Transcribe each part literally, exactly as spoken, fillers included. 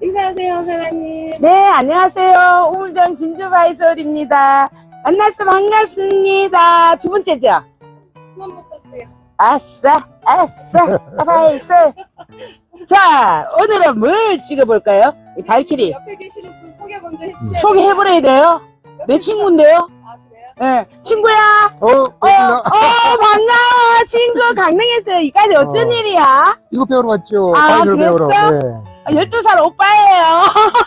인사하세요, 사장님. 네, 안녕하세요. 우물정 진주바이솔입니다. 만나서 반갑습니다. 두 번째죠? 한번 쳤어요. 아싸, 아싸, 바이솔. 자, 오늘은 뭘 찍어볼까요? 이 발키리. 옆에 계시는 분 소개 먼저 해주세요. 소개해버려야 돼요. 내 친구인데요. 아, 그래요? 네, 친구야. 어, 어, 어, 반가워. 친구 강릉에서 여기까지 어쩐 어. 일이야? 이거 배우러 왔죠. 아, 바이솔 배우러. 그랬어? 네. 열두 살 오빠예요.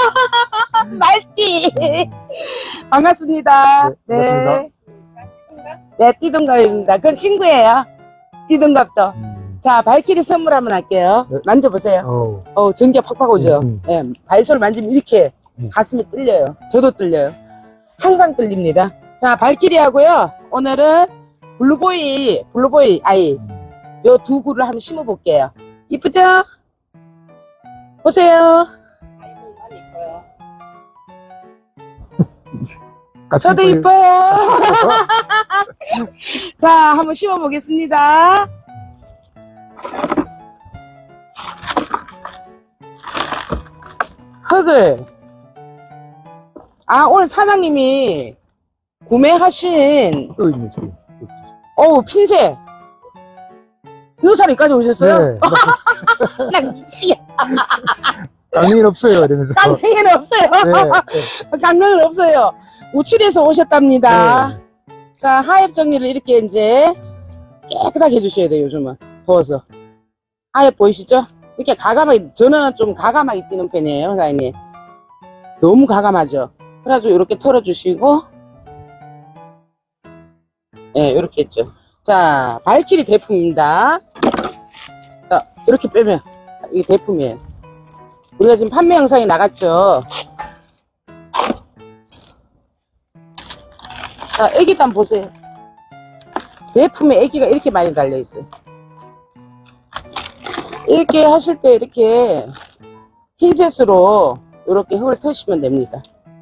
말띠. 반갑습니다. 네, 반갑습니다. 네, 띠동갑입니다. 그건 친구예요. 띠동갑도. 음. 자, 발키리 선물 한번 할게요. 네. 만져보세요. 어, 어, 전기가 팍팍 오죠? 음, 네, 발솔 만지면 이렇게 음. 가슴이 뚫려요. 저도 뚫려요. 항상 뚫립니다. 자, 발키리 하고요. 오늘은 블루보이, 블루보이 아이. 음. 요 두 구를 한번 심어볼게요. 이쁘죠? 보세요. 아이돌만 이뻐요. 같이 저도 이뻐요. 이뻐요. 자, 한번 심어보겠습니다. 흙을. 아, 오늘 사장님이 구매하신, 또 있네, 저기. 어우, 핀셋. 이거사리까지 오셨어요? 네. 나 미치겠다. 강릉인 없어요, 이러면서. 강릉에는 없어요. 네, 강릉은 없어요. 우출에서 오셨답니다. 네. 자, 하엽 정리를 이렇게 이제 깨끗하게 해주셔야 돼요, 요즘은. 더워서. 하엽 보이시죠? 이렇게 가감하게, 저는 좀 가감하게 뛰는 편이에요, 사장님. 너무 가감하죠? 그래가지고 이렇게 털어주시고, 예, 네, 이렇게 했죠. 자, 발키리 대품입니다. 자, 이렇게 빼면, 이게 대품이에요. 우리가 지금 판매 영상이 나갔죠? 자, 애기도 한번 보세요. 대품에 애기가 이렇게 많이 달려있어요. 이렇게 하실 때 이렇게 핀셋으로 이렇게 흙을 터시면 됩니다.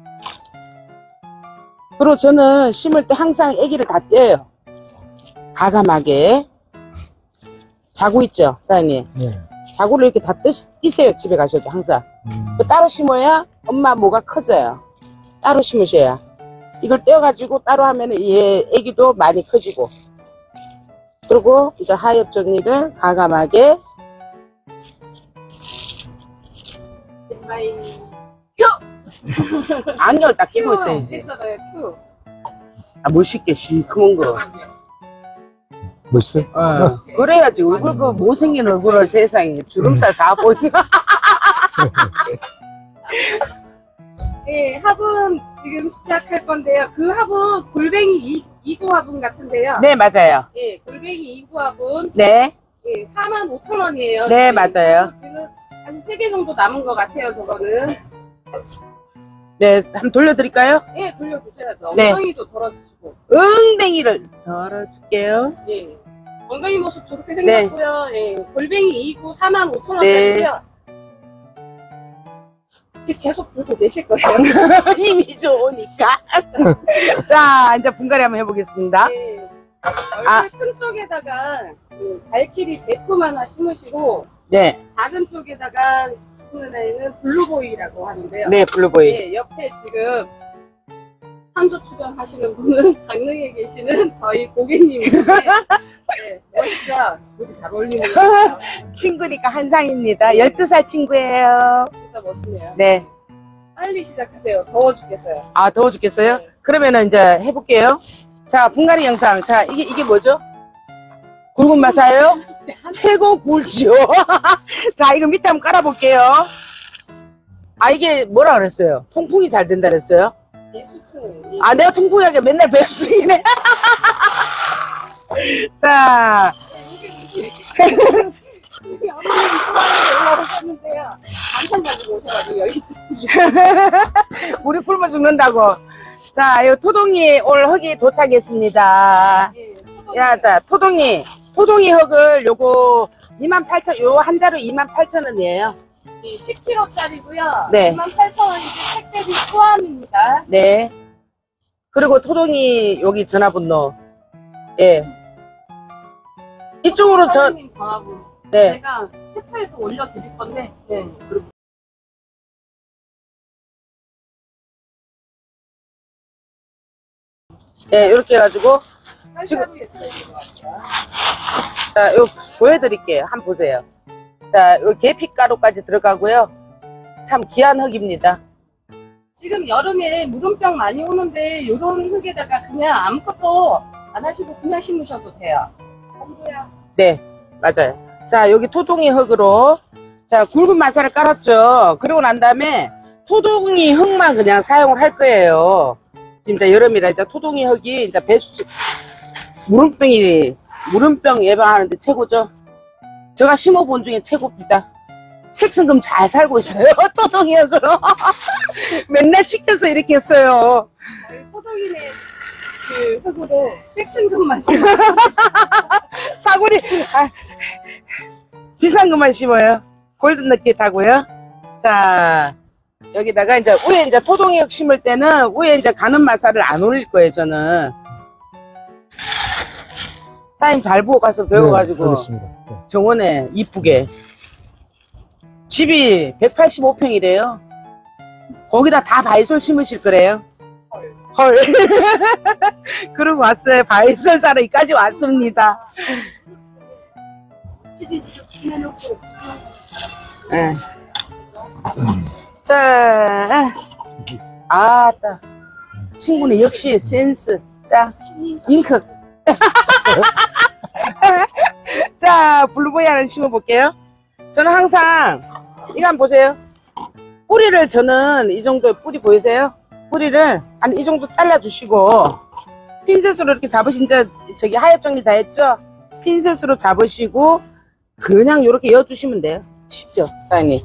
그리고 저는 심을 때 항상 애기를 다 떼어요. 가감하게. 자구 있죠, 사장님? 네. 자구를 이렇게 다 떼, 띄세요, 집에 가셔도 항상. 음. 따로 심어야 엄마 모가 커져요. 따로 심으셔야. 이걸 떼어가지고 따로 하면은 얘 애기도 많이 커지고. 그리고 이제 하엽 정리를 가감하게. 마이 안경을 딱 끼고 있어야지. 있어요, 큐. 아, 멋있게 시커먼 거. 멋있어? 어. 그래야지 얼굴 그 못생긴 얼굴을 세상에 주름살 다 보이고. 예, 화분 지금 시작할 건데요. 그 화분 골뱅이 이 구 화분 같은데요. 네, 맞아요. 예, 골뱅이 이 구 화분 네, 예, 사만 오천 원이에요. 네, 맞아요. 지금 한 세 개 정도 남은 것 같아요, 저거는. 네, 한번 돌려드릴까요? 예, 돌려주셔야죠. 네. 엉덩이도 덜어주시고. 응댕이를 덜어줄게요. 예. 엉덩이 모습 좋게 네. 생겼고요. 예. 골뱅이 이 구 사만 오천 네. 원짜리고요. 이렇게 계속 불고 내실 거예요. 힘이 좋으니까. 자, 이제 분갈이 한번 해보겠습니다. 예. 아. 얼굴 큰 쪽에다가 그 발키리 대품 하나 심으시고 네, 작은 쪽에다가 심는 애는 블루보이라고 하는데요. 네, 블루보이. 예, 옆에 지금 한조 출연하시는 분은 강릉에 계시는 저희 고객님인데 네, 멋있죠? 되게 잘 어울리는 것 같아요. 친구니까 한상입니다. 열두 살 친구예요. 진짜 멋있네요. 네. 빨리 시작하세요. 더워 죽겠어요. 아, 더워 죽겠어요? 네. 그러면은 이제 해볼게요. 자, 분갈이 영상. 자, 이게, 이게 뭐죠? 굵은 마사요? 최고 굵지요. 자, 이거 밑에 한번 깔아볼게요. 아, 이게 뭐라 그랬어요? 통풍이 잘 된다 그랬어요? 이 수층. 아, 내가 통풍하게 맨날 배웠으이네. 자. 집이 아무리 올라오셨는데요. 반찬 가지고 오셔가지고 여기 우리 굶어 죽는다고. 자, 이 토동이 올 흙이 도착했습니다. 예, 야, 자, 토동이. 토동이 흙을 요거 이만 팔천, 요 한 자루 이만 팔천 원이에요. 십 킬로그램짜리고요. 네. 이만 팔천 원인데 택배비 포함입니다. 네. 그리고 토동이 여기 전화번호. 예. 이쪽으로 저, 사장님 전화번호. 네. 제가 캡처해서 올려드릴 건데. 네. 네, 이렇게 해가지고 지금 자, 요 보여드릴게요. 한번 보세요. 자, 요 계피가루까지 들어가고요. 참 귀한 흙입니다. 지금 여름에 물음병 많이 오는데 이런 흙에다가 그냥 아무것도 안 하시고 그냥 심으셔도 돼요. 정도야. 네, 맞아요. 자, 여기 토동이 흙으로 자 굵은 마사를 깔았죠. 그러고 난 다음에 토동이 흙만 그냥 사용을 할 거예요. 지금 이제 여름이라 이제 토동이 흙이 이제 배수 물음병이 물음병 예방하는데 최고죠. 제가 심어본 중에 최고입니다. 색승금 잘 살고 있어요. 토동이 흙으로 맨날 시켜서 이렇게 했어요. 저희 토종이네 그 흙으로 색승금 맛이 사골이 아, 비싼 것만 심어요. 골든 너킷 하고요. 자, 여기다가 이제 위에 이제 토종이 흙 심을 때는 위에 이제 가는 마사를 안 올릴 거예요, 저는. 사장님 잘 보고 가서 배워가지고. 네, 알겠습니다. 네. 정원에 이쁘게. 집이 백팔십오 평이래요. 거기다 다 바이솔 심으실 거래요. 헐. 그러고 왔어요. 바이솔 사러 여기까지 왔습니다. 네. 자, 아따. 친구는 역시 센스. 자, 잉크. 자, 블루보이 하나 심어볼게요. 저는 항상, 이거 한번 보세요. 뿌리를 저는 이 정도 뿌리 보이세요? 뿌리를 한 이 정도 잘라주시고, 핀셋으로 이렇게 잡으신 저, 저기 하엽 정리 다 했죠? 핀셋으로 잡으시고, 그냥 이렇게 이어주시면 돼요. 쉽죠, 사장님?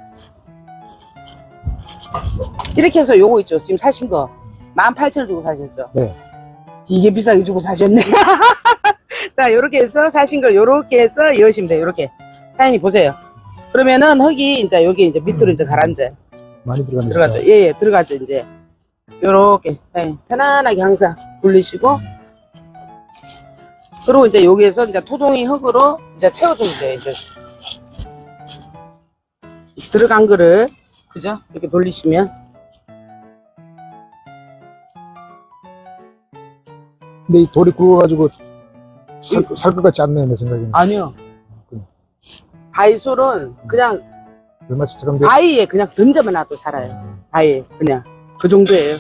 이렇게 해서 요거 있죠? 지금 사신 거. 만 팔천 원 주고 사셨죠? 네. 이게 비싸게 주고 사셨네. 자, 요렇게 해서 사신 걸 요렇게 해서 이으시면 돼요. 요렇게. 사장님 보세요. 그러면은 흙이 이제 여기 이제 밑으로 이제 가라앉아요. 많이 들어가네. 들어가죠. 예, 예, 들어가죠, 이제. 요렇게. 사장님 편안하게 항상 돌리시고. 그리고 이제 여기에서 이제 토동이 흙으로 이제 채워주면 돼요, 이제. 들어간 거를. 그죠? 이렇게 돌리시면. 근데 이 돌이 굵어가지고 살, 살 것 같지 않네요, 내 생각에는. 아니요. 바이솔은 그냥 얼마 수척한데? 바위에 그냥 던져만 놔도 살아요. 바위에 그냥 그 정도예요.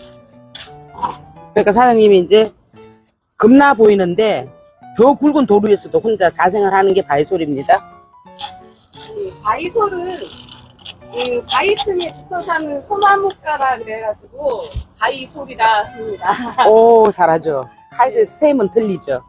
그러니까 사장님이 이제 겁나 보이는데 저 굵은 돌 위에서도 혼자 자생을 게 바이솔입니다. 그 바이솔은 그 바위 틈에 붙어 사는 소나무가라 그래가지고 바이솔이라 합니다. 오, 잘하죠. 하여튼 셈은 틀리죠.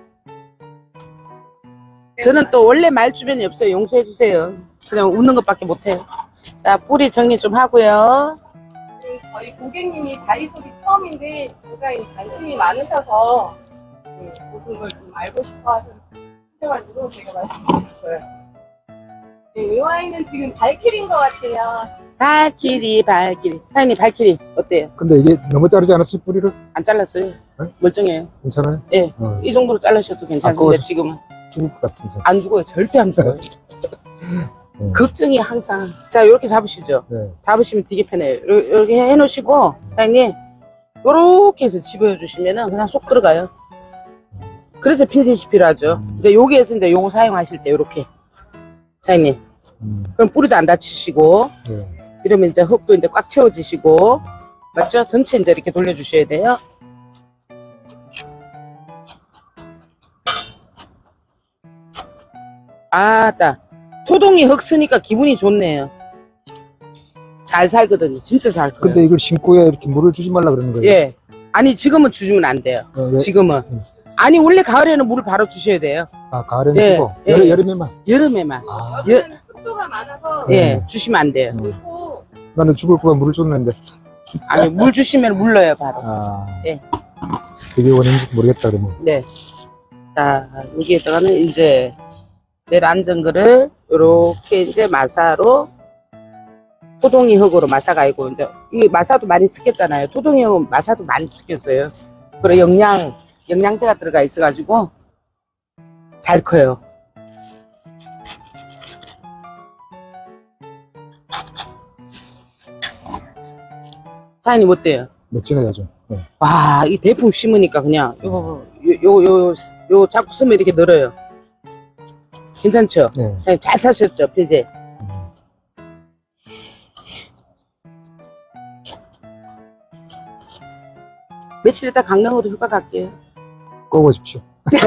저는 또 원래 말 주변이 없어요. 용서해 주세요. 그냥 웃는 것밖에 못해요. 자, 뿌리 정리 좀 하고요. 그 저희 고객님이 바이솔이 처음인데 굉장히 관심이 많으셔서 네, 모든 걸 좀 알고 싶어 하셔가지고 제가 말씀드렸어요. 네, 이 와인은 지금 발길인 것 같아요. 발키리, 발키리. 사장님, 발키리 어때요? 근데 이게 너무 자르지 않았어요, 뿌리를? 안 잘랐어요. 네? 멀쩡해요. 괜찮아요? 예, 어, 이 정도로 잘라셔도 괜찮은데 아까워서- 지금은 죽을 것 같은데. 안 죽어요. 절대 안 죽어요. 네. 걱정이 항상. 자, 이렇게 잡으시죠. 네. 잡으시면 되게 편해요. 요- 이렇게 해놓으시고, 사장님, 요렇게 해서 집어주시면은 그냥 쏙 들어가요. 그래서 핀셋이 필요하죠. 이제 여기에서 이제 요거 사용하실 때 요렇게. 사장님, 음, 그럼 뿌리도 안 다치시고, 네. 이러면 이제 흙도 이제 꽉 채워지시고, 맞죠? 전체 이제 이렇게 돌려주셔야 돼요. 아따, 토동이 흙 쓰니까 기분이 좋네요. 잘 살거든요. 진짜 잘 커요. 근데 이걸 심고야 이렇게 물을 주지 말라 그러는 거예요? 예. 아니, 지금은 주시면 안 돼요. 어, 왜? 지금은. 음. 아니, 원래 가을에는 물을 바로 주셔야 돼요. 아, 가을에는 예, 주고 예. 여름, 여름에만. 여름에만. 아, 여름에는 습도가 많아서 예, 음. 주시면 안 돼요. 음. 그리고 나는 죽을 거면 물을 줬는데. 아니, 물 주시면 물러요, 바로. 아, 예. 그게 원인지도 모르겠다 그러면. 네. 자, 여기에다가는 이제 내일 앉은 거를 요렇게 이제 마사로 토동이 흙으로 마사가 있고, 이제 이 마사도 많이 쓰겠잖아요. 토동이 흙은 마사도 많이 쓰겠어요. 그리고 영양, 영양제가 들어가 있어가지고 잘 커요. 사장님 어때요? 멋지네요, 좀. 네. 와, 이 대풍 심으니까 그냥 요, 요, 요, 요, 요 자꾸 쓰면 이렇게 늘어요. 괜찮죠? 네. 사장님 잘 사셨죠, 필제? 며칠 있다 강릉으로 휴가 갈게요. 꼭 오십시오.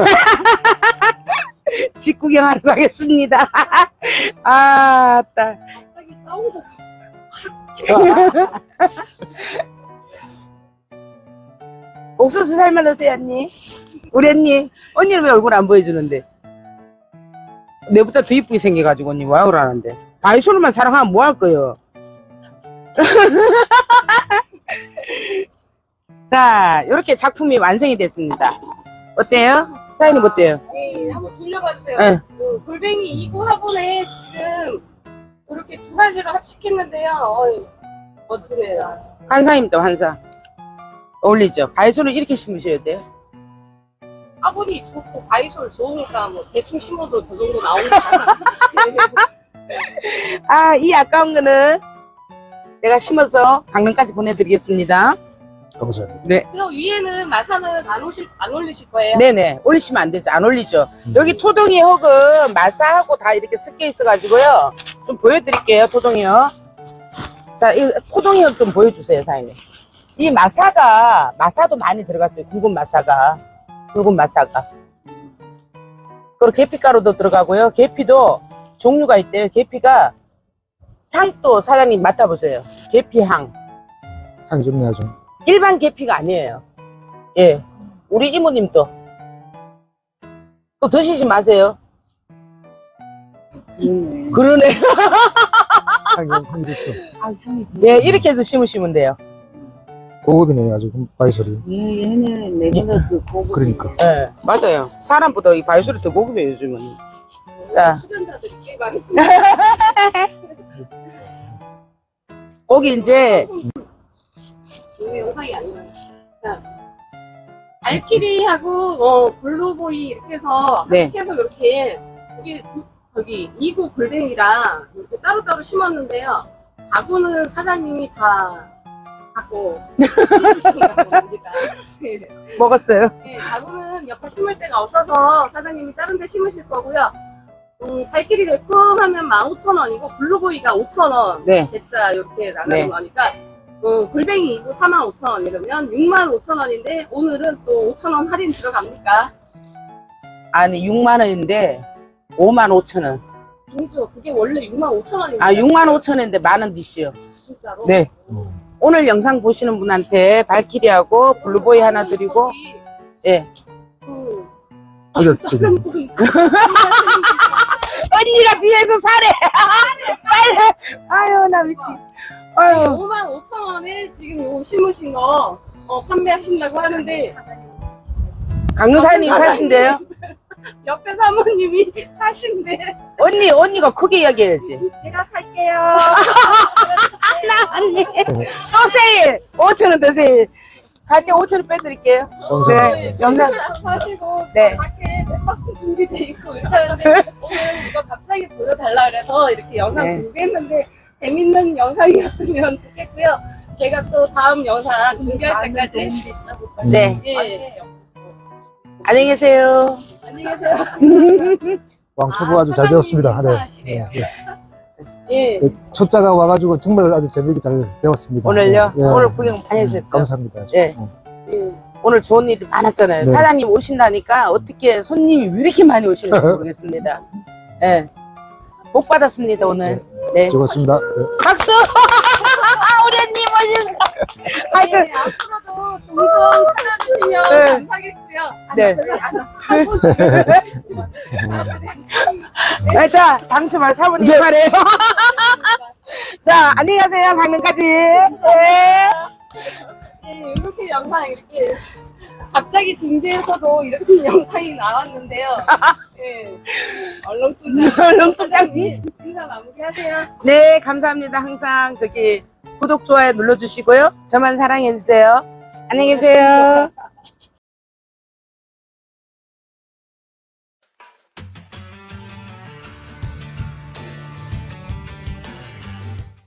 집 구경하러 가겠습니다. 아, 따. 갑자기 싸우면서 옥수수 살만 드세요, 언니. 우리 언니. 언니는 왜 얼굴 안 보여주는데? 내보다 더 이쁘게 생겨가지고 언니 와우라는데. 바이솔로만 사랑하면 뭐 할 거예요? 자, 이렇게 작품이 완성이 됐습니다. 어때요? 스타일이 어때요? 네, 한번 돌려봐 주세요. 네. 그 골뱅이 이 구 화분에 지금 이렇게 두 가지로 합식했는데요. 어이, 멋지네요. 환상입니다, 환상. 어울리죠? 바이솔을 이렇게 심으셔야 돼요. 화분이 좋고 바이솔 좋으니까 뭐 대충 심어도 저 정도 나오니까. 아, 이 아까운 거는 내가 심어서 강릉까지 보내드리겠습니다. 감사합니다. 네. 그럼 위에는 마사는 안, 오실, 안 올리실 거예요? 네네. 올리시면 안 되죠. 안 올리죠. 음. 여기 토동이 흙은 마사하고 다 이렇게 섞여 있어가지고요. 좀 보여드릴게요, 토동이요. 자, 이 토동이 흙 좀 보여주세요, 사장님. 이 마사가, 마사도 많이 들어갔어요. 굵은 마사가. 굵은 마사가. 그리고 계피가루도 들어가고요. 계피도 종류가 있대요. 계피가 향도 사장님 맡아보세요. 계피향. 향이 좋네요, 좀. 일반 계피가 아니에요. 예. 우리 이모님도. 또 드시지 마세요. 음. 그러네. 향이, 향이 좋죠. 아, 향이. 예, 이렇게 해서 심으시면 돼요. 고급이네, 아주. 바이솔이. 예, 얘는 내보다 그 고급. 그러니까. 예, 맞아요. 사람보다 이 바이솔이 더 고급해요, 요즘은. 자. 출연자들이 꽤 많습니다. 거기 이제, 오늘 영상이 아니라. 자, 알키리하고 어, 블루보이 이렇게 해서 네. 합식해서 이렇게 여기 저기 이 구 골뱅이랑 이렇게 따로따로 심었는데요. 자구는 사장님이 다 갖고 겁니다. 네. 먹었어요. 네, 자구는 옆에 심을 데가 없어서 사장님이 다른 데 심으실 거고요. 음, 발길이 제품하면 만 오천 원이고 블루보이가 오천 원 네. 대짜 이렇게 나가는 네. 거니까 어, 골뱅이 이거 사만 오천 원 이러면 육만 오천 원인데 오늘은 또 오천 원 할인 들어갑니까? 아니, 육만 원인데, 오만 오천 원. 아니죠. 그게 원래 육만 오천 원입니다. 아, 육만 오천 원인데 만 원 드시오. 진짜로? 네. 음. 오늘 영상 보시는 분한테 발키리하고 블루보이 하나 드리고, 예. 음, 가격적인. 언니가 뒤에서 사래! 빨리! 아유, 나 미치. 아유. 오만 오천 원에 지금 요거 심으신 거 어, 판매하신다고 하는데 강릉사님 사신대요? 옆에 사모님이 사신대. 언니, 언니가 크게 이야기해야지. 제가 살게요. 나 언니. 또 세일! 오천 원 더 세일. 갈 때 오천 원 빼드릴게요. 감사합니다. 네, 영상. 사시고 네. 밖에 맵박스 준비돼 있고 이러는데 오늘 이거 갑자기 보여달라 그래서 이렇게 영상 네. 준비했는데 재밌는 영상이었으면 좋겠고요. 제가 또 다음 영상 준비할 때까지 네. 예. 안녕히 계세요. 안녕히 계세요. 왕초보 아, 아주 잘 사장님이 배웠습니다. 네. 행사하시래요. 네. 예. 네, 초짜가 와가지고 정말 아주 재미있게 잘 배웠습니다. 오늘요? 네. 오늘 구경 많이 음, 하셨죠? 감사합니다. 예. 어. 예. 오늘 좋은 일이 많았잖아요. 네. 사장님 오신다니까 어떻게 손님이 왜 이렇게 많이 오시는지 모르겠습니다. 예. 복 받았습니다, 오늘. 네. 즐거웠습니다. 네. 박수! 우리 언니 오셨어! 하여튼, 예, 앞으로도 종종 찾아주시면 네. 감사하겠고요. 네. 네, 자, 당첨할 사모님 차례요. 자, 안녕히 가세요, 강릉까지. 네. 예, 이렇게 영상 이렇게 갑자기 준비해서도 이렇게 영상이 나왔는데요. 예, 얼렁뚱땅. 얼렁뚱땅. 인사 마무리하세요. 네, 감사합니다. 항상 저기 구독, 좋아요 눌러주시고요. 저만 사랑해주세요. 안녕히 계세요.